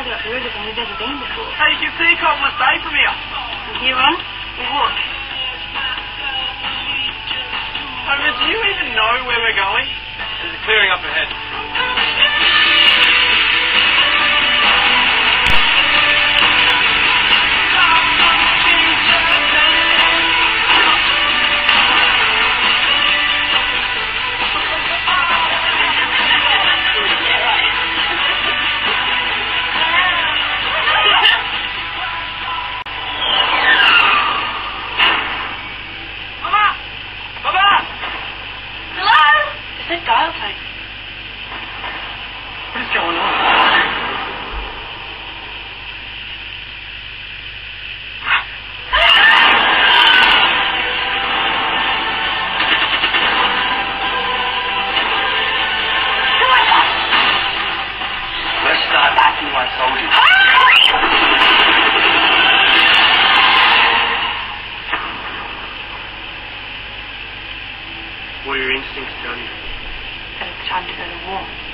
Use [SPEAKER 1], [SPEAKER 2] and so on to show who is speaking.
[SPEAKER 1] never heard of them. We've never been before.
[SPEAKER 2] Hey, you can see Cottonwood Bay from here.
[SPEAKER 1] From here on? Well, what?
[SPEAKER 2] Homer, do you even know where we're going? There's a clearing up ahead.
[SPEAKER 1] What are your instincts tell you? That it's time to go to war.